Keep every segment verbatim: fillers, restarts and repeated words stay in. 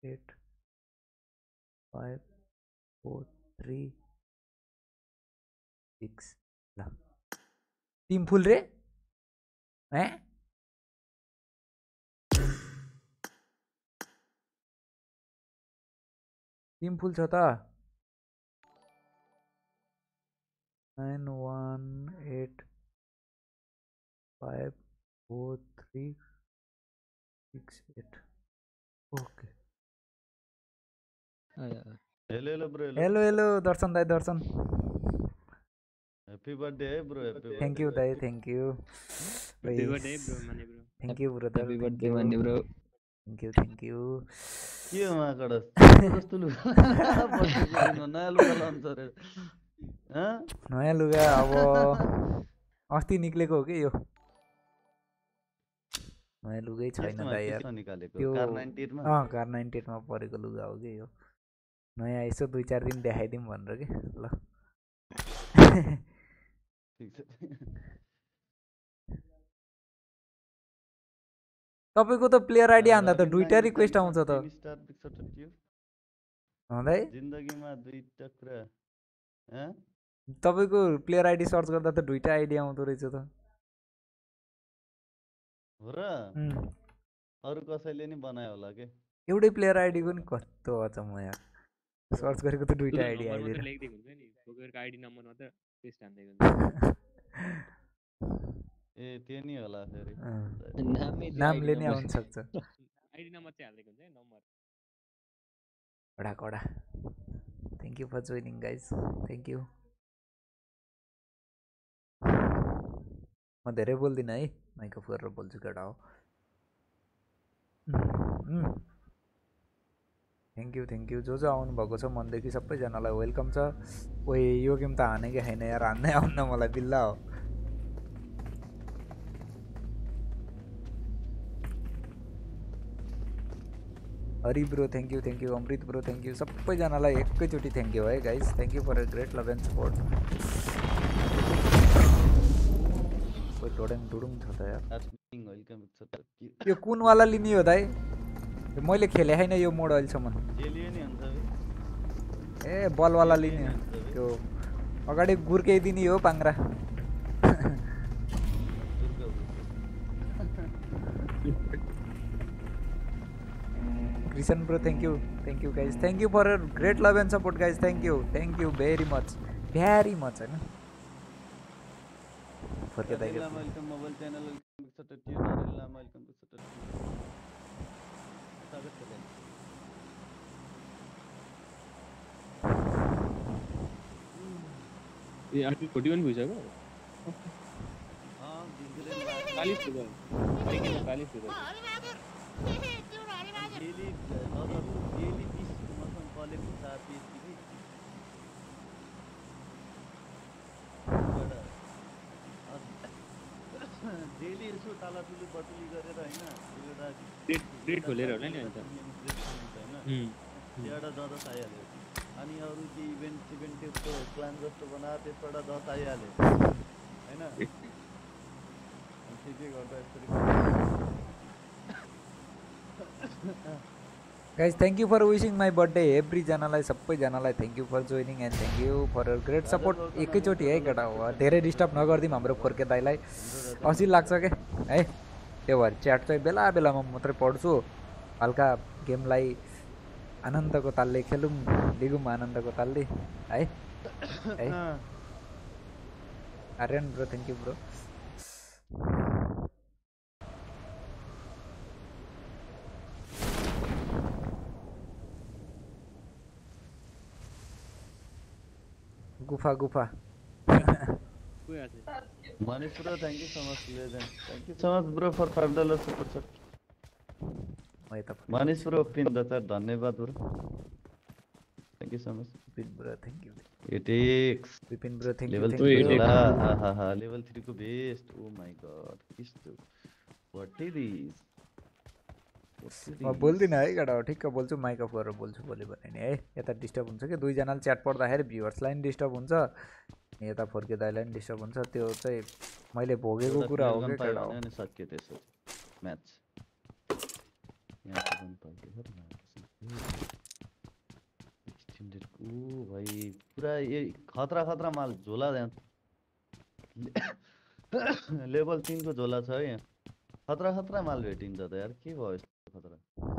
At five four three six ल team full रे ए टिम फुल छ त nine one eight five four three six eight okay hello hello bro hello hello Darshan दाई Darshan happy birthday है bro happy thank you दाई thank you happy birthday bro माने bro thank you brother happy thank birthday you माने bro thank you thank you के हो माकड चोरको जस्तो लुगा बर्थडेको दिनमा नयाँ लुगा लाउँछ रे हँ नयाँ लुगा अब अस्ति निक्लेको हो कि यो नयाँ लुगै छैन केसमा दाइ यार केसमा निकालेको त्यो कार नाइन्टी एट मा अँ कार नाइन्टी एटमा परेको लुगा हो कि यो नयाँ यसो दुई चार दिन देखाइदिउँ भनेर कि ल ठीक छ तपाईँको त प्लेयर आइडी हान्दा त रबिन दुईटा नाङ्गे रिक्वेस्ट आउँछ जान्छ त टेन स्टार एकसट्ठी थियो हुँदै जिन्दगीमा दुईटा कुरा हँ तपाईँको प्लेयर आइडी सर्च गर्दा त दुईटा आइडी आउँदो रहेछ त हो र उम्, अरू कसैले नि बनायो होला के एउटै प्लेयर आइडीको नि कस्तो अचम्म यार सर्च गरेको त तँ दुईटा त आइडी नम्बर आइदिएर मात्र लेखिदिएको हुन्छ नि पोकरको आइडी नम्बर मात्र पेस्ट हान्दिएको हुन्छ ए त्यो नि होला फेरि अँ, नामै त्यो आइडी नामले नै नम्बर आउन सक्छ आइडी नम्बर चाहिँ हालिदिएको हुन्छ है नम्बर कडा कडा thank you for joining guys thank you म धेरै बोल्दिनँ है माइक अफ गरेर बोल्छु केटा हो थ्याङ्क यू थ्याङ्क यू जो जो आउनुभएको छ मनदेखि सबैजनालाई वेलकम छ ओए यो गेम त हानेकै छैन यार हान्नै आउन्न मलाई बिल्ला हो Hari bro thank you thank you Amrit bro thank you सबैजनालाई एकैचोटि थ्याङ्क यू है guys thank you for a great love and support कोही डोडेङ डुडुङ छ त यार आस्मिङ वेलकम एकसट्ठी यो कुनवाला लिने हो दाइ मैले खेले छैन यो मोड अहिलेसम्म जे लियो नि हुन्छ बे ए बलवाला लिने हो त्यो अगाडि गुर्काइदिने हो पाङ्रा Krishan bro, thank you, thank you guys, thank you for your great love and support guys, thank you, thank you very much, very much हैन फर्केदा के वेलकम मोबाइल च्यानल वेलकम एकसट्ठी नरेन लामा वेलकम एकसट्ठी स्वागत छ गाइस ए आठ फोर्टी वन भइसक्यो अँ दिदीले चालीस पुग्यो बाइकमा चालीस पुग्यो डेली लगभग डेली बीस मसँग कलेज हुन्छ पिएचडी डेली यसो तालातुली बटुली गरेर होइन एउटा डेट खोलेर होला नि अन्त होइन त्यहाँबाट दस आइहाल्यो अनि अरू के इभेन्ट सिभेन्ट त्यस्तो प्लान जस्तो बनायो त्यसबाट दस आइहाल्यो होइन के के गर्दा यसरी guys thank you for wishing my birthday everyजनालाई सबैजनालाई thank you for joining and thank you for your great support एकैचोटि है केटा हो धेरै डिस्टर्ब नगर्दिउँ हाम्रो फोर्के दाइलाई असी लाग्छ के है त्यो भएर च्याट चाहिँ बेला बेलामा मात्रै पढ्छु हल्का गेमलाई आनन्दको तालले खेलौँ लिगौँ आनन्दको तालले है है Aryan bro thank you bro गुफा गुफा Manish bro, thank you so much, legend. Thank you so much, bro, for five dollars super chat. Manish bro, pin that धन्यवाद bro. Thank you so much. Vipin bro, thank you. It takes. Vipin bro, thank level you. Level three thank ha you. ha ha ha. Level three को best. Oh my god. Kisto. What is this? म बोल्दिनँ है केटा हो ठिक्क बोल्छु mic of गरेर बोल्छु भोलि भने नि है यता डिस्टर्ब हुन्छ कि दुईजनाले च्याट पढ्दाखेरि भ्युवर्सलाई पनि डिस्टर्ब हुन्छ यता फर्के दाइलाई पनि डिस्टर्ब हुन्छ त्यो चाहिँ मैले भोगेको कुरा हो के केटा हो सक्यो त्यसो म्याच यहाँ पनि पाइयो एक्सटेंडेड ओ भाई पूरा ये खतरा खतरा माल झोला यहाँ लेभल तीन को झोला छ है यहाँ खतरा खतरा माल भेटिन्छ त यार के भयो यस्तो खतरा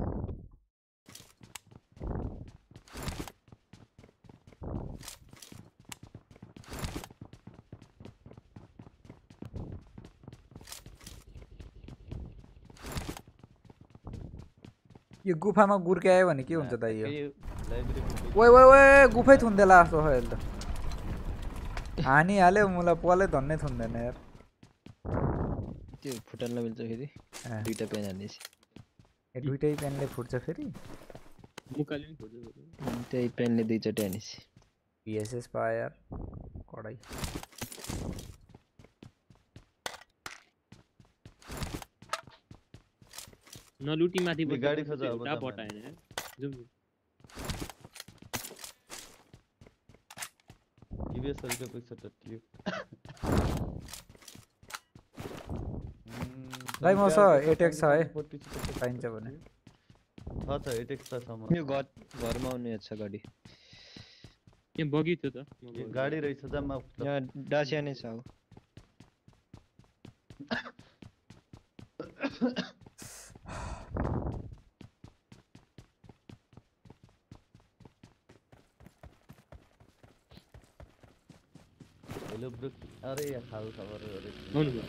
यो गुफामा गुर्के आयो भने के हुन्छ दाइ यो लाइब्रेरी ओए ओए ओए गुफै थुन्देला जस्तो हो अहिले त हानिहाल्यो मलाई पलै धन्नै थुन्दैन यार त्यो फुटन मिल्छ फेरि अँ, दुईटा पेन हाल्नेछ ए दुइटै पेनले फुट्छ फेरि मुकाले पनि खोज्यो त्यही पेनले दुईचोटि हानेछ भिएसएस पायो यार कडाइ नलुटी माथि ये गाडी खोज अब उता त पटाएन यार जाउँ न। ईवीएस हल्का पैसा टट्टियो भाइ मसँग एटेक छ है चाहिन्छ भने छ छ एटेक छ सम्म यो घर घरमा आउने छ गाडी यहाँ बगी थियो त म ये बगी- गाडी रहेछ जम्मा यहाँ डासिया नै छ अब हेलो ब्रो अरे या खाल खबर अरे आउनु भयो।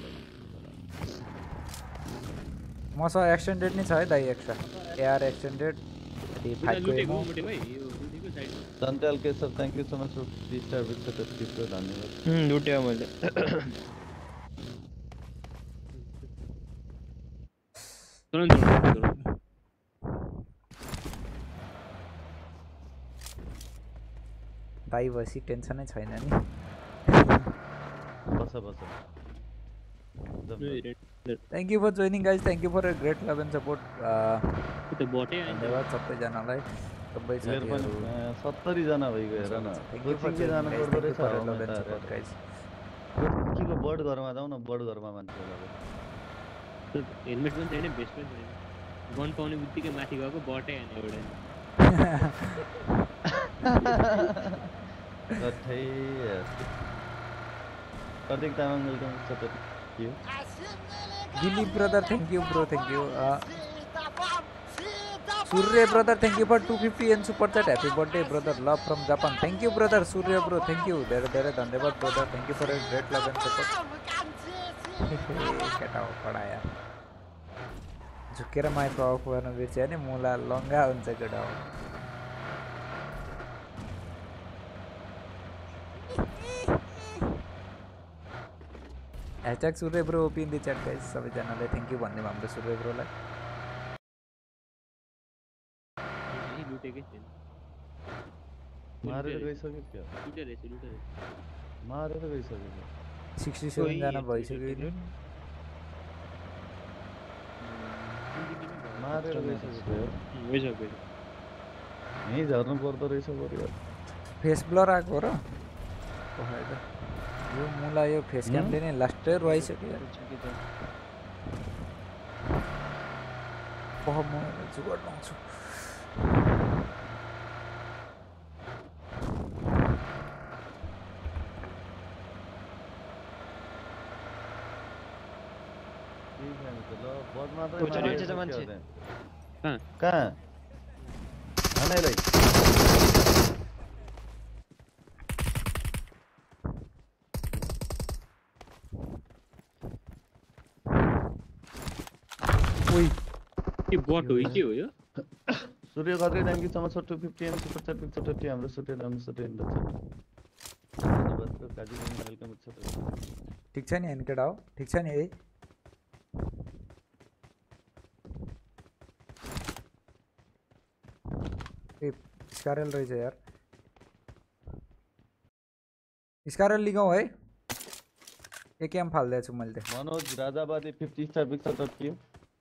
मसँग एक्सटेन्डेड नै छ है दाइ एक्स्ट्रा एआर एक्सटेन्डेड डी उता फाइभको लुटेको एमो मोटे भाइ यो लुटेको साइड सन्तेल के sir thank you so much for three star with shout tips धन्यवाद उम्, लुट्यो मैले तुरन्त तुरन्त तुरन्त। दाइ भएपछि टेन्सनै छैन नि बस बस ए, रे- thank you for joining guys thank you for great love and support त्यो त बटै आइन्छ। धन्यवाद सबैजनालाई सबै प्लेयर पनि साथीहरू सत्तरी जना भइगयो हेर न थ्याङ्क यू फर कोचिङ जानु जोइनिङ पर्दो गाइज रहेछ थ्याङ्क यू फर लभ हराउनु एन्ड त सपोर्ट गाइज कोचिङको बर्ड घरमा जाउँ न बर्ड घरमा मान्छेहरू त्यो हेलमेट पनि छैन भेस्ट पनि छैन गन पाउने बित्तिकै माथि गएको बटै आएन एउटा कठै प्रतीक तामाङ वेलकम सटर के हो Dilip brother thank you bro thank you Surya brother thank you for two fifty and super chat happy birthday brother love from Japan thank you brother Surya bro thank you धेरै धेरै धन्यवाद brother thank you for great love and support केटा हो कडा यार झुकेर mic of गर्न बिर्स्यो भने मुला लङ्गा हुन्छ केटा हो hashtag Surya bro OP in the chat guys सबैजनाले थ्याङ्क यू भन्ने हाम्रो सूर्य ब्रोलाई यही लुटेकै छैन मारेर गइसक्यो क्या लुटेर रहेछ लुटेर रहेछ। मारेर गइसक्यो सिक्सटी सेभेनजना भइसक्यो नि मारेर गइसक्यो उम्, गइसक्यो गइसक्यो। यहीँ झर्नु पर्दो रहेछ बरु फेस ब्लर आएको र पखाइ त यो मुला यो फेस क्यामले नै लास्टै रुवाइसक्यो यार पख म जुगाड लाउँछु त्यही खानु त ल बद मात्रै कोही मारेर चढिरहेछ मान्छे। गयो कहाँ? कहाँ हानैलाई ओइ के बट हो के हो यो Surya Khatri thank you so much for two fifty M super chat with shouter हाम्रो सूर्य राम्रो सटर इन द च्याट धन्यवाद bro Kazi gaming welcome with shouter ठिक छ नि होइन केटा हो ठिक छ नि है ए स्कारल रहेछ यार स्कारल लिगाउँ है एक एम फाल्दैछु मैले त Manoj Rajabadi fifty star big shouter team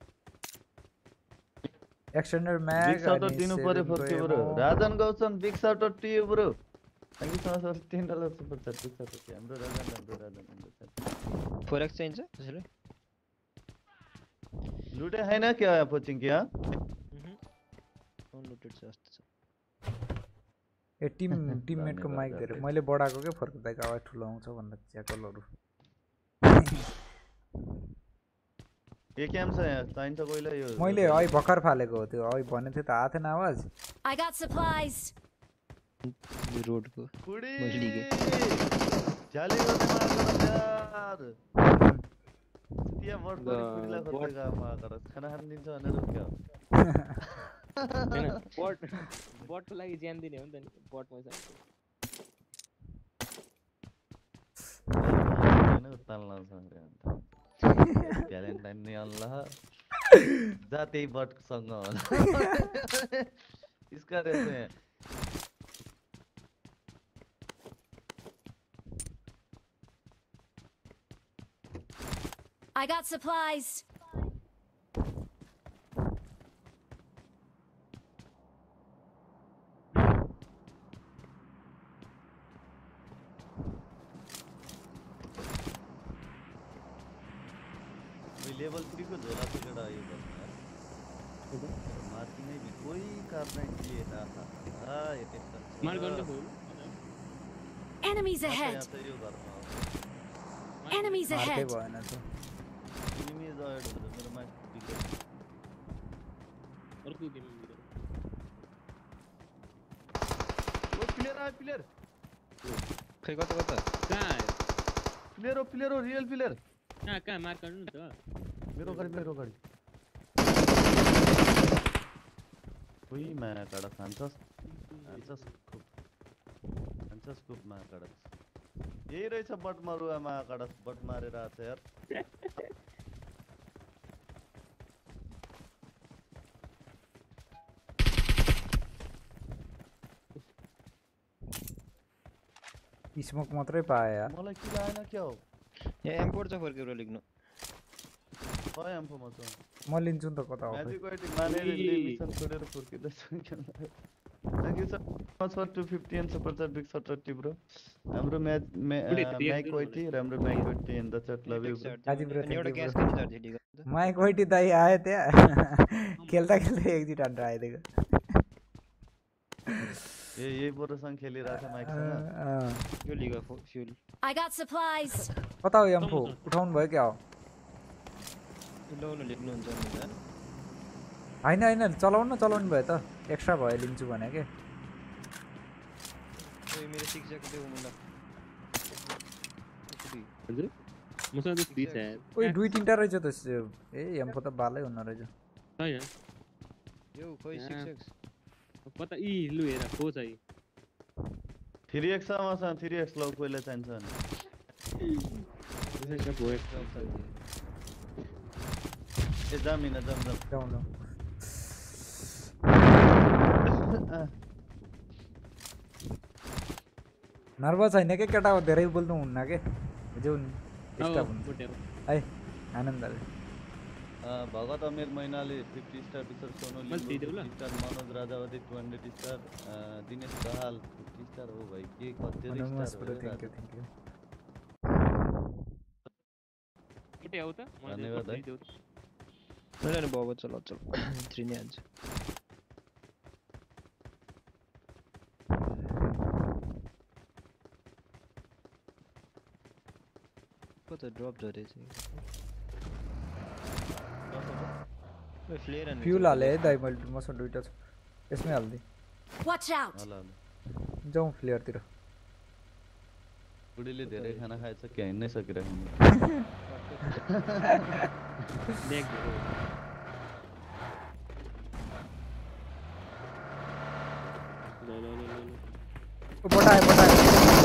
extended big mag shouter दिनु पर्यो फर्के bro Rajan Gautam big shouter team bro thank you so much for ten dollar super chat big shouter team हाम्रो राजन हाम्रो राजन फोर एक्स चाहिन्छ त्यसले लुटे हैन क्या कोचिङ क्या अनलुटेड छ जस्तो छ ए टिम टिममेटको माइक धेरै मैले बढाएको के फर्किँदाको आवाज ठुलो आउँछ भन्दा च्याकलहरू के क्याम छ यहाँ चाहिन्छ कोइला यो मैले अहिले भर्खर फालेको हो त्यो अहिले भनेको थिएँ त आएको थिएन आवाज I got supplies. रोडको कुडी मैले के जाले गर्ने मार्कर यार त्यहाँ वर्ड गरी कुडीला खोज्दैका मार्कर खाना खान दिन्छ भनेर क्या हैन बट बटको लागि ज्यान दिने हो नि त नि बट पैसा हैन ताल लाउँछ भ्यालेन्टाइन नि अल्लाह जा त्यही बटसँग होला इसका रहते हैं I got supplies. Level three को झोला से कड़ा ये बस मार्किंग में भी कोई करना चाहिए था हाँ ये टेस्ट मार करने को Enemies ahead. Enemies मार्कै ahead. भएन त enemies ahead हो मेरो मैच बिग्यो अर्को गेम में वो प्लेयर आए प्लेयर खै कता कता कहाँ प्लेयर हो प्लेयर हो रियल प्लेयर कहाँ कहाँ मार गर्नु नि त मेरो गाडी मेरो गाडी कोही माया काडा खान्छस् खान्छस् खूब खान्छस् खूब माया काडा यही रहेछ बट मारुवा माया काडा बट मारेर आछ यार स्मोक मात्रै पाए यार मलाई के लाएन क्या हो यहाँ एम्पोर्ट छ फर्केर लेख्नु कहाँ एम्फो म छ म लिन्छु नि त कता हो म्याजिक वाइट मानेर मिसन छोडेर फर्किँदैछ thank you so much for two fifty and super chat big shout रट्टी ब्रो हाम्रो म्याच म्याक वाइटी राम्रो म्याक वाइटी in the chat love you Ghazi bro अनि एउटा थ्याङ्क ग्यास यू किन झार्छ ठीक हो माइक वाइटी दाइ आयो त्यहाँ खेल्दा खेल्दै एक्जिट हान्नु आइदिएको ए यही बोरोसँग खेलिरहेछ माइकसँग यो लिगा फ्युल I got supplies. कता हो एम्फो उठाउनु भयो क्या हो ल्याउनु लेख्नुहुन्छ नि त होइन होइन चलाउनु न चलाउनु भयो त एक्स्ट्रा भयो लिन्छु भने के ओइ मेरो सिक्स ज्याक देऊ मलाई हजुर मसँग त फ्री छ यार ओइ दुई तिनवटा रहेछ त ए एम्फो त बालै हुन रहेछ छैन यो खोइ सिक्स ज्याक पता इ लु हेर को चाहिँ थ्री एक्स छ मसँग थ्री एक्स लौ कोहीलाई चाहिन्छ भने त्यसैले भयो ए जाम हिँड जाम जाम जाउँ ल नर्भस छैन के केटा हो धेरै बोल्नु हुन्न के जाउँ नि डिस्टर्ब हुन्छ है आनन्दले भगत अमीर मैनाली फिफ्टी स्टार विशर Sonu Limbu star Manoj Rajawati two hundred star Dinesh Dahal fifty star हो भाई के कति स्टार हो थ्याङ्क यू थ्याङ्क यू कुटे आउ त धन्यवाद है मैले बाबा चला चल थ्री नै हाल्छ कता ड्रप झरेछ ओइ फ्लेयर अनि फ्युल हाले है दाइ मैले मसँग दुइटा छ यसमै हाल्दै Watch out. होला जाउँ फ्लेयरतिर बुढीले धेरै खाना खाएछ क्या हिँड्नै सकिरहेको देख लो लो लो लो बटाए बटाए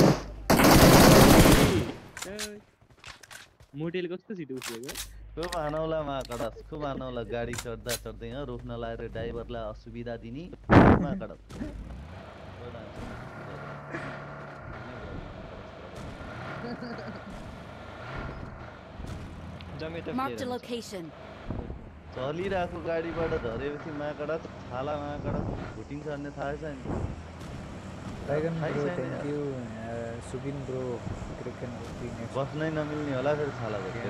मोटेले कस्तो छिटो उठेको खूब आनौला महाकडस खूब आनौला गाडी चढ्दा चढ्दै यहाँ रोक्न लाएर ड्राइभरलाई असुविधा दिने महाकडस Marked a location. चलिरहेको गाडीबाट झरेपछि महाकडस छाला महाकडस भुटिङ सर्ने थाहा छैन टाइगन bro thank you Subin bro क्रिकेन बस्नै नमिल्ने होला फेरि छाला भुटेर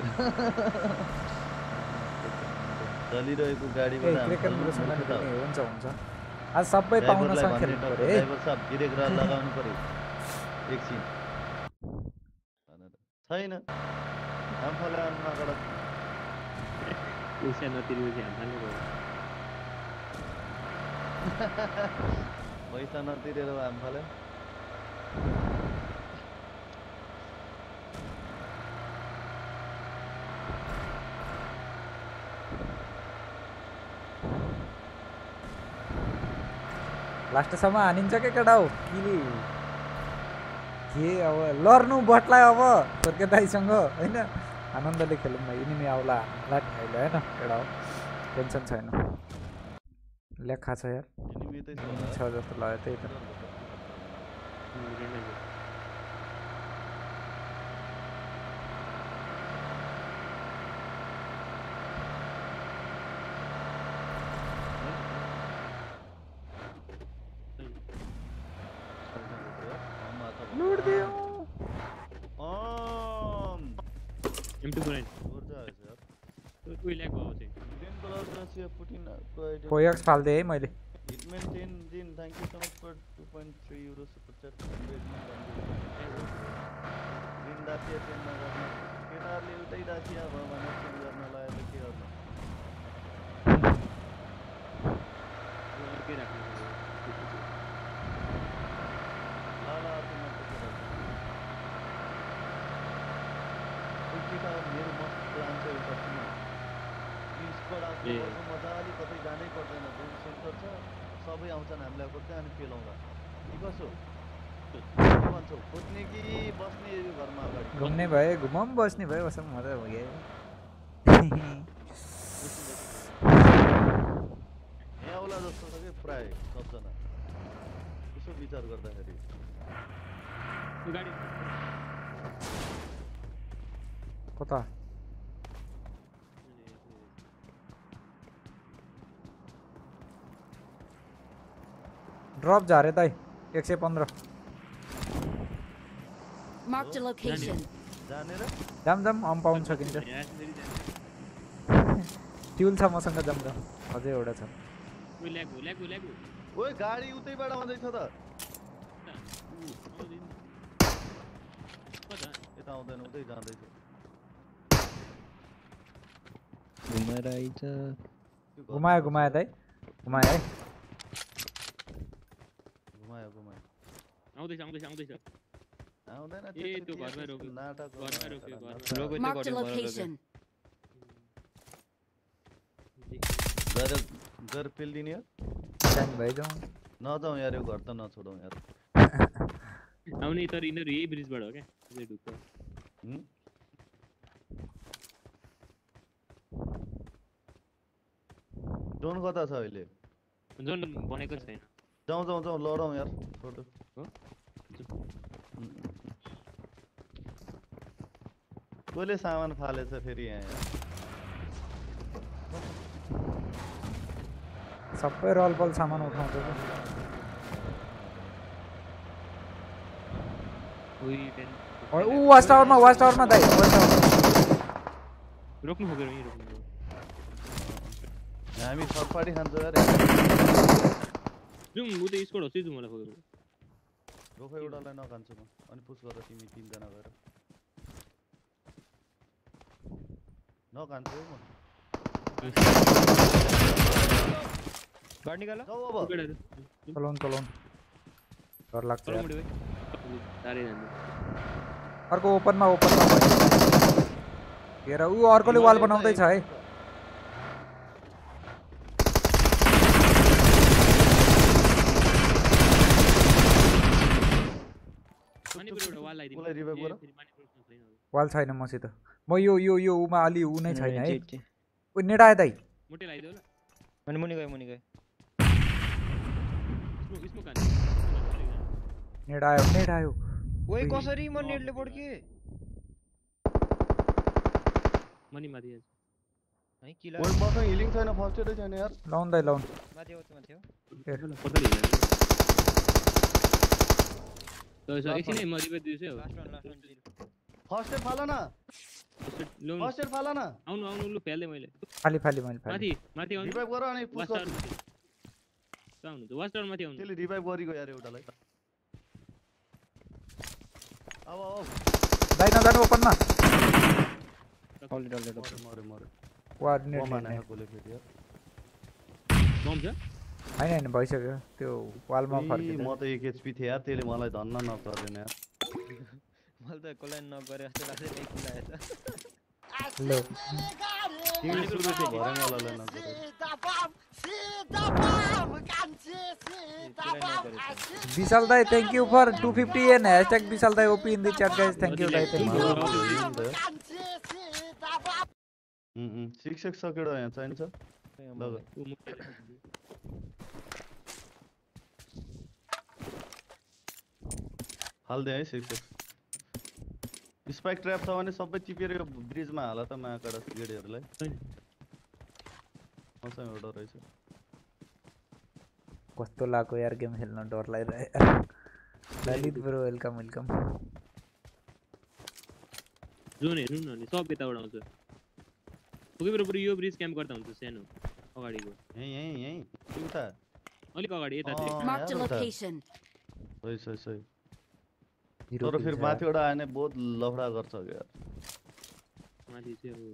चलिरहेको गाडीबाट क्रिकेन ब्रो हुन्छ हुन्छ आज सबै पाउन ड्राइभरलाई सक्छ भन्ने खेल्नु टक्क, पर्यो है ड्राइभर साहब ब्रेक र लगाउनु पर्यो एकछिन भनेर। छैन आम्फाले आम्माबाट पैसा नतिरेपछि हाम्फाले भयो पैसा नतिरेर आम्फाले लास्टसम्म हानिन्छ के केटा हो किले के अब लड्नु बटलाई अब फर्के दाइसँग होइन आनन्दले खेलौँ न इनिमी आउला हामीलाई ठाइलो होइन केटा हो टेन्सन छैन लेखा छ यार एनिमी त छ जस्तो लाग्यो त्यही त लुट दियो अम एम टू फोर ऊर्जा है यार कोही ल्याग भयो चाहिँ ग्रीन कलर ड्रेस या पुटिन को आइडिया फोयक्स फाल्दे है मैले हिटमैन टेन दिन thank you so much for two point three euro super chat green दासिया टेन नगर्नु केटाहरुले एउटै दासिया भयो भने चेन्ज गर्न लाए त के गर्नु के राख्नु ला ला अर्को मात्र केटा केटा मेरो मस्त प्लान छ एउटा किन स्क्वाड आउँछ मजाले कतै जानै पर्दैन जुन सेन्टर छ सबै आउँछन् हामीलाई खोज्दै अनि पेलाउँदा के कसो के भन्छौ खोज्ने कि बस्ने घरमा अगाडि घुम्ने भए घुमाउँ बस्ने भए बसम मजा हो गयो यहाँ होला जस्तो छ कि प्राय सबजना यसो विचार गर्दाखेरि गाडी कता ड्रप झारे दाइ एक सय पन्ध्र Marked a location. जानेर जाम जाम अम पाउन सकिन्छ ट्युल छ मसँग जाम जाम अझै एउटा छ कोही ल्याग हो ल्याग हो ल्याग हो ओए गाडी उतैबाट आउँदैछ त यता आउँदैन उतै जाँदैछ घुमाएर आइज घुमायो घुमायो दाइ घुमायो है घुमायो घुमायो आउँदैछ आउँदैछ आउँदैछ आउँदैन ए त्यो घरमा रोक्यो नाटक घरमा रोक्यो घरमा रोक्यो त्यो Marked a घरमा रोक्यो location. गएर गएर पेल्दिने हो टाइम भइजाउँ नजाउँ यार यो घर त नछोडौँ यार आउने तर यिनीहरू यही ब्रिजबाट हो क्या यही ढुक्क हुँ? जोन कता छ अहिले जोन बनेको छैन जाउँ जाउँ जाउँ लडौँ यार छोटो हो कसले सामान फालेछ फेरि यहाँ यार सबै रलपल सामान उठाउँछ कि उही टेन ओ ऊ वाच टावरमा वाच टावरमा दाइ वाच टावर रोक्नु खोकेर यहीँ रोक्नु हामी थर्ड खान्छौँ यार जाउँ ऊ त स्कोर होस् जाउँ मलाई खोकेर रोख एउटालाई नखान्छु म अनि पुस गर तिमी तिनजना गएर नखान्छु है म गाडी निकाल जाऊ अब चलाउन चलाउन डर लाग्छ चलो यार। मुडी भाइ तारै जान्छ अर्को ओपनमा ओपनमा हेर ऊ अर्कोले वाल बनाउँदैछ है मानिपुर एउटा वाल लगाइदिनु उसलाई revive गर। फेरि मानिपुर छैन वाल छैन मसित म यो यो यो उमा अलि ऊ नै छैन है ची, ची। ऊ नेडा आयो दाइ मोटे लगाइदियो ल अनि मुनि गयो मुनि गयो स्मोक स्मोक हान्नु नेडा आयो नेडा आयो ओइ कसरी म नेटले पड्के मनी माथि आज है किला ओइ मसँग हिलिङ छैन फर्स्ट एडै छैन यार लाउन दाइ लाउन माथि आउँछ माथि हो पछाडि हिँड्नु त यसो एकछिन है म रिभाइभ दिन्छु है last one last one zero first aid फाल न लो फर्स्ट एड फाल न आउनु आउनु लु फ्याल्दै मैले फाली फाली मैले फाली माथि माथि आउनु रिभाइभ गर अनि पुस वास्टर गर माथि कहाँ हुनुहुन्छ वाच टावर माथि आउनु त्यसले रिभाइभ गरिगयो यार एउटालाई अब अब दाइ नजानु ओपनमा अलरेडी अलरेडी मरे मरे मरे कोअर्डिनेट कमाने लिने गोले फेरि यार बम छ हैन हैन भइसक्यो त्यो वालमा ई, फर्किँदै म त एक एचपी थिए यार त्यसले मलाई धन्न नगरेन यार मैले त कोलाइन नगरे जस्तो लाग्छ एक किल आएछ लो तिमी सुरु थियो भरे मलाई नगरे विशाल दाइ thank you for two fifty and hashtag Vishal दाइ OP in the chat guys thank you दाइ थ्यांक यू सिक्स एक्स सकेडो यहाँ चाहिन्छ लग हाल्दे है सिक्स एक्स स्पाइक ट्र्याप छ भने सबै टिपेर यो ब्रिजमा हाल त माकाडा गेडीहरुलाई मसँग एउटा रहेछ कस्तो लाग्यो यार गेम खेल्न डर लागिरहेको Lalit bro welcome welcome zone हेर्नु न सब यताबाट आउँछ कोही बेला पुरै यो ब्रिज क्याम्प गर्दा हुन्छ सानो अगाडिको यही यही यही उता अलिक अगाडि यता अँ, Marked a यार उता। location. सही सही सही हिरो तर फेरि माथिबाट आयो भने बहुत लफडा गर्छ यार माथि चाहिँ अब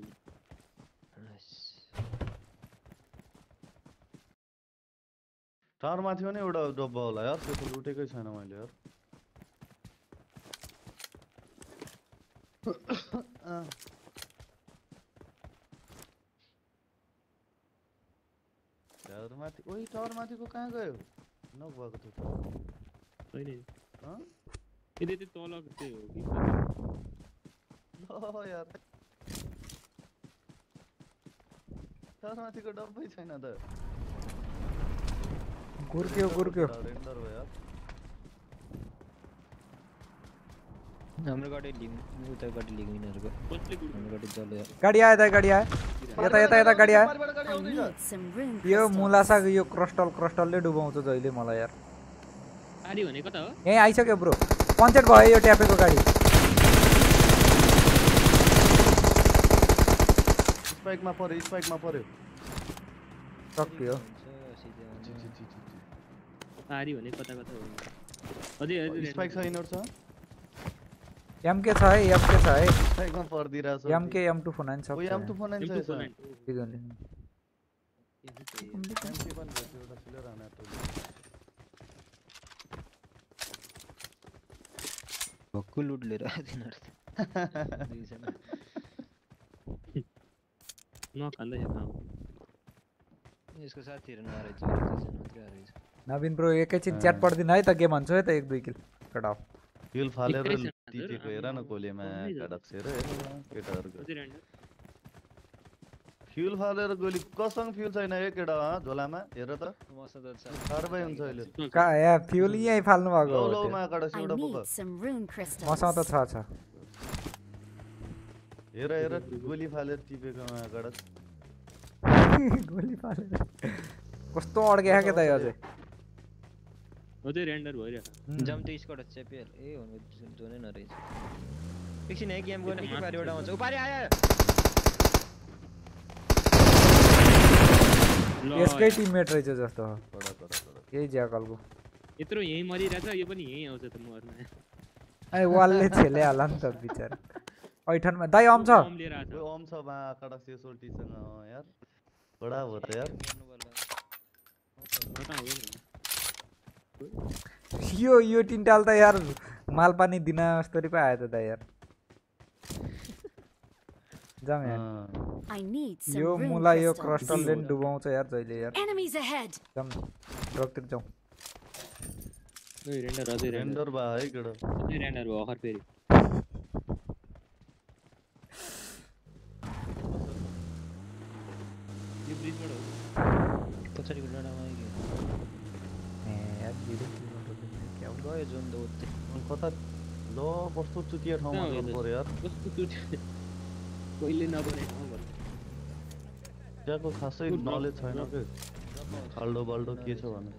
टावर माथि भने एउटा डब्बा होला यार त्यो त लुटेकै छैन मैले यार टावर माथि ओइ टावर माथिको कहाँ गयो नगएको थियो छैन हँ यतै त्यो तल चाहिँ हो कि ल यार टावर माथिको डब्बै छैन त गुर्क्यो गुर्क्यो रेन्डर भयो यार हाम्रो गाडी लिङ उता गाडी लिङ यिनीहरूको कसले गुड हाम्रो गाडी जल्यो गाडी आयो दाइ गाडी आयो यता यता यता गाडी आयो बारीबाट गाडी I आउँदैछ need some room यो crystals. मुलासा यो क्रस्टल क्रस्टलले डुबाउँछ जहिले मलाई यार आरी भने कता हो यही आइसक्यो ब्रो पञ्चर भयो यो ट्यापेको गाडी स्पाइकमा पर्यो स्पाइकमा पर्यो सक्यो आरी भने कता कता हो अझै अझै स्पाइक छ यिनीहरुसँग एमके छ है एमके छ है स्पाइकमा पर्दिरहेछ MK M two four nine छ ओ एम टू फोर नाइन छ यसमा एम के पनि रहेछ एउटा फिलर आना त भक्कु लुट लिएर तिनीहरू दुईजना नखाँदै छ काम यसको साथीहरू नरहेछ दुईजना मात्रै रहेछ नवीन ब्रो एकैछिन च्याट पढ्दिन है त गेम भन्छु है त एक दुई किल कट अफ फ्युल फालेर एक्काइस जना टिटेको हेर न गोलीमा काडक्सेर हेर केटाहरुको अझै ऱ्यान्डर फ्युल फालेर गोली कसँग फ्युल छैन एक केटा अँ, झोलामा हेर त मसँग त छ सार्बै हुन्छ अहिले का या फ्युल यहीँ फाल्नु भएको लौ हो लौ त्यो। मा काडक्स I एउटा need पोक some rune crystals. मसँग त छ छ हेर हेर गोली फालेर टिपेको मा काडक्स गोली फालेर कस्तो अड्क्या के दाइ अझै अझै ऱ्यान्डर भइरहेको जम त स्क्वाड च्यापिएल ए हुनु जोनै नरहेछ एकछिन है गेम गर्ने के पारि एउटा आउँछ उपारि आयो ल यसकै टिममेट रहेछ जस्तो हो कडा कडा कडा यही ज्याकलको यत्रो यहीँ मरिरहेछ यो पनि यहीँ आउँछ त मर्न ए वालले छेले होला नि त बिचारा ऐठनमा दाइ आउँछ बम लिएर आएको ओइ ओम छ मा काडक्स एसोल्टीसँग अँ, यार बडा हो त यार छ कता हुँदैन यो यो टिन्टाल त यार मालपानी दिन जस्तरी पो आयो त दाइ यार जाम यार अँ, I need some यो rune मुला यो crystals. क्रस्टलले नि डुबाउँछ यार जहिले यार Enemies ahead. जाम ट्रकतिर जाउँ ओइ ऱ्यान्डर अझै ऱ्यान्डर रेन्डर बा है केटा अझै ऱ्यान्डर भयो अखर फेरि यो ब्रिजबाट हो पछाडिको डाँडामा आइगयो ए यार भिडियो क्या हो गयो जोन त उतै अनि कता ल कस्तो चुतिया ठाउँमा कहाँ हो गर्नु यो? पर्यो यार कस्तो चुट कहिले नबने ठाउँ भन्नु त्यहाँको खासै Good luck. नलेज छैन के खाल्डो बाल्डो के छ भने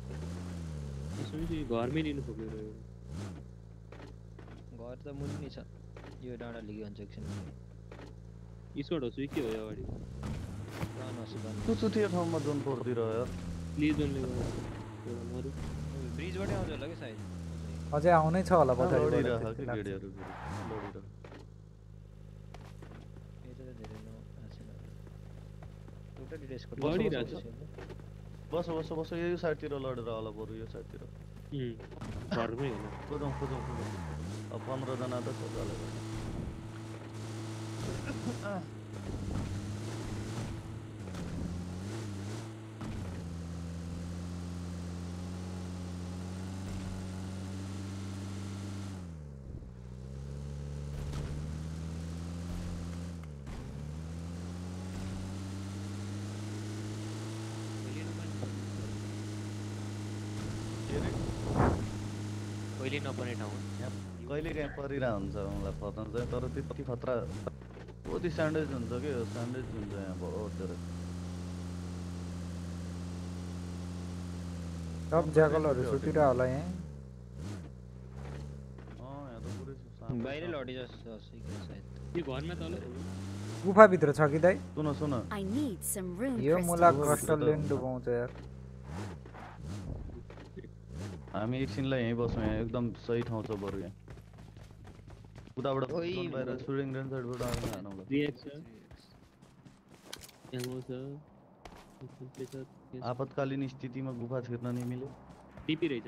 यसो घरमै लिनु खोज्यो घर त मुनि छ यो डाँडा लिग्यो हुन्छ एकछिन स्पोर्ट हो के हो यो अगाडि नसुबान त्यो चुतिया ठाउँमा जोन पर्दिर यार प्लिज डोन्ट लिभ मरु ब्रिजबाटै आउँछ होला कि सायद अझै आउनै छ होला पछाडि लडिरह कि गेडीहरु फेरि लडिरह यो त धेरै न आछन एउटा डिटेस्को लडिरहेछ बस बस बस यो साइडतिर लडेर होला बरु यो साइडतिर उम् घरमै होला खोजौँ खोजौँ खोजौँ अब पन्ध्र जना त छ होला पहिले नपर्ने ठाउँ कहिले काहीँ परिरह हुन्छ मलाई पर्न चाहिँ तर त्यति खतरा कति स्यान्डविच हुन्छ कि स्यान्डविच हुन्छ यहाँ बहुत धेरै सब ज्याकलहरु सुतिरा होला यहाँ अँ यहाँ त पुरै बाहिरै लडी जस्तो सिक्यो सायद यो घरमा तल गुफा भित्र छ कि दाइ सुन सुन I need some rune यो मुला crystals. क्रिस्टल लेन डुबाउँछ यार हामी एकछिनलाई यहीँ बसौँ यहाँ एकदम सही ठाउँ छ बरु यहाँ उताबाट ओइ, बाहिर सुरिङ रेन्ज साइडबाट आएर हानौँला रिएक्ट छ एमो छ आपतकालीन स्थितिमा गुफा छिर्न नि मिल्यो टिपी रहेछ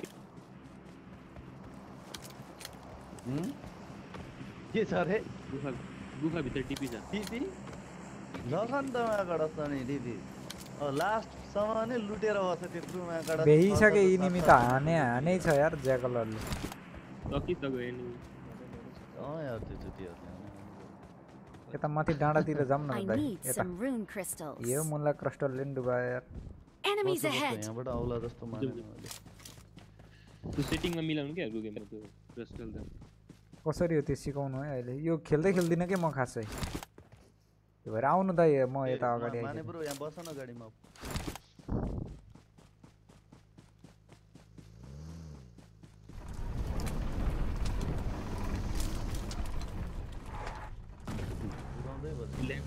हुँ? के छ रे गुफा गुफा भित्र टिपी छ टिपी झखन्तमा कडस्छ नि टिपी लास्ट सम्म नै लुटेर बस्छ त्यत्रो माकड बेहिसके इनिमी त हाने हानै छ यार ज्याकलहरुले सकिसक्यो नि अँ यार त्यो चाहिँ यता माथि डाँडातिर जाम न I दाइ need यता some rune crystals. यो मुला क्रिस्टल लेन डुबायो यार Enemies बस्छ, बस्छ, ahead. यहाँबाट आउला जस्तो माने मैले त्यो सेटिङमा मिलाउनु क्या रुगेमा त्यो क्रिस्टल त कसरी हो त्यो सिकाउनु है अहिले यो खेल्दै खेल्दिन के म खासै त्यो भएर आउनु दाइ म यता अगाडि माने आइदिन्छु ब्रो यहाँ बस न गाडीमा उडाउँदै बस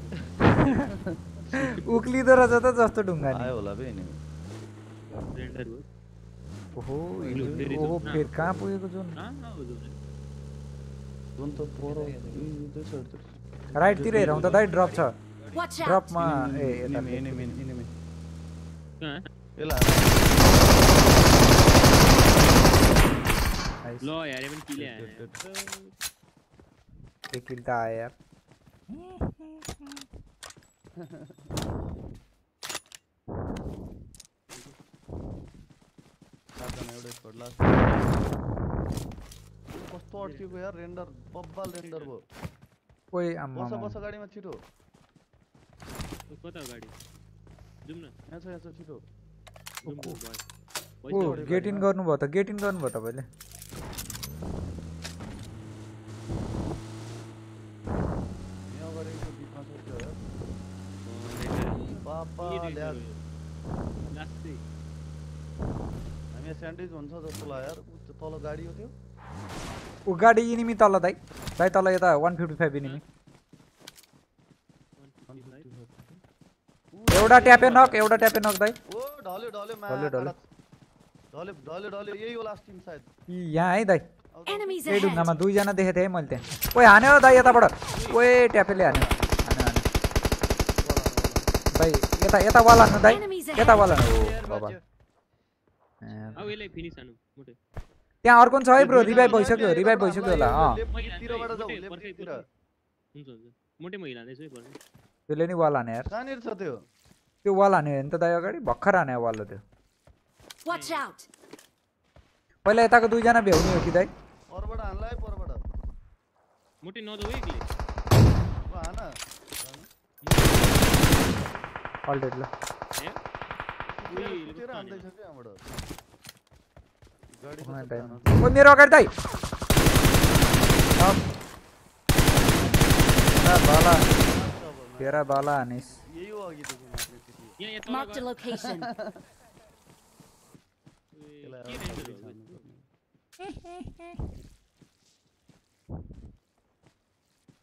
उक्लिदो रहेछ त जस्तो ढुङ्गा नि आयो होला बे नि रेन्डर हो ओहो लु, फेरि ओहो जाउँ न। फेरि कहाँ पुगेको जुन आ आ हो जाऊ जुन त पर त्यो साइडतिर राइटतिर हेरौँ त दाइ ड्रप छ Watch out. ड्रपमा ए यता इनिमी इनिमी इनिमी कहाँ एला नाइस। ल यार ये पनि किले आयो एक किल त आयो यार सातजना एउटै स्क्वाड लास्ट कस्तो अड्किएको यार रेन्डर बब्बाल रेन्डर भयो ओइ आम्मा बस बस गाडीमा छिटो कता हो गाडी जाउँ न यहाँ छ यहाँ छ छिटो जाउँ न भाइ ओ गेट इन गर्नुभयो त गेट इन गर्नुभयो तपाईँले यहाँ अगाडि त्यो बिचमा छ त्यो यार पापा ल्या लास्टै हामी यहाँ स्यान्डविच हुन्छ जस्तो लाग्यो यार उ त्यो तल गाडी हो त्यो ऊ गाडी इनिमी तल दाइ दाइ तल यता वान फिफ्टी फाइभ इनिमी एउटा ट्यापे नक एउटा ट्यापे नक दाइ ओ ढल्यो ढल्यो मा ढल्यो, ढल्यो। ढल्यो ढल्यो ढल्यो यही हो लास्ट टिम सायद यी यहाँ है दाइ Enemies त्यही ahead. ढुङ्गामा दुईजना देखेको थिएँ है मैले त्यहाँ ओइ हान्यो दाइ यताबाट ओए ट्यापेले हान्यो हान्यो हान्यो दाइ यता यता वाल हान्नु दाइ Enemies यता ahead. वाल हान्नु ओ बाबा ए, अब यसलाई फिनिस हानु मोटे त्यहाँ अर्को छ है ब्रो रिभाइभ भइसक्यो रिभाइभ भइसक्यो होला अँ लेफ्टतिरबाट जाऊ लेफ्टतिर हुन्छ हुन्छ मोटे म हिलाउँदैछु है पर्ने त्यसले नि वाल हान्यो यार कहाँनिर छ त्यो त्यो वाल हान्यो भने त दाइ अगाडि भर्खर हान्यो वाल हो त्यो Watch out. पहिला यताको दुईजना भ्याउने हो कि दाइ परबाट हान्ला है परबाट मोटे नजाऊ है एक्लै ल हान अल्टेड ल ए तेरो हान्दैछ के यहाँबाट गाडी उहाँ कस्तो दाइ। हान ओ मेरो अगाडि दाइ बाला तेरा बाला हानिस यही हो अघिदेखि मात्रै त्यति यहाँ यहाँ Marked a location. त्यसलाई के अब रेन्डर अगाडि हो छान्नु पर्ने।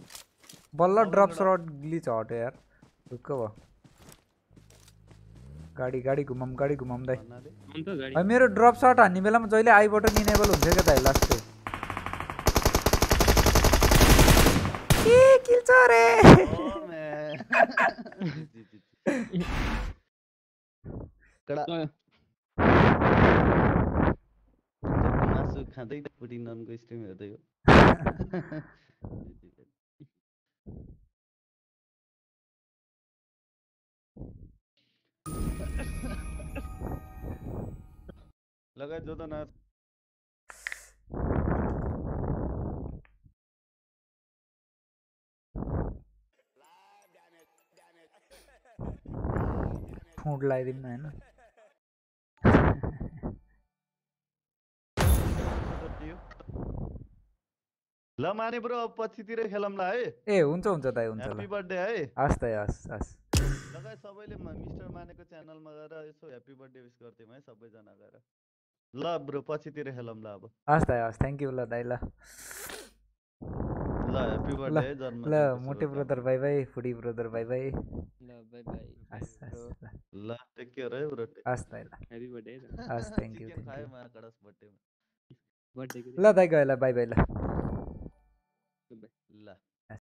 बल्ल ड्रप सर्ट ग्लिच हट्यो यार ढुक्क भयो गाडी गाडी घुमाउँ गाडी घुमाउँ दाइ भन्नाले अन्त गाडी अब मेरो ड्रप सर्ट हान्ने बेलामा जहिले आई बटन इनेबल हुन्थ्यो क्या दाइ लास्ट चाहिँ ए किल छ रे ओ म्यान कडा मासु खाँदै पुडिङ ननको स्ट्रिम हेर्दै हो लगाइ जो त न फुड लगाइदिउँ न होइन ल माने ब्रो अब पछितिर खेलौँला है ए हुन्छ हुन्छ दाइ हुन्छ ह्यापी ल बर्थडे है हस् दाइ हस् हस् लगाइ सबैले म- मिस्टर मानेको च्यानलमा गएर यसो ह्यापी बर्थडे विस गरिदिउँ है सबैजना गएर ल ब्रो पछितिर खेलौँला अब हस् दाइ हस् थ्याङ्क यू ल दाइ ल ल ह्यापी ल बर्थडे है ल जन्मदिनको मोटे brother bye bye foodie brother bye bye ल बाई बाई हस् हस् ल ल टेक केयर है ब्रो हस् दाइ ल ह्यापी बर्थडे हस् थ्याङ्क यू चिकन थ्याङ्क खायो यू महाकडस बर्थडेमा बर्थडेको ल दाइ गयो ल बाई बाई ल ल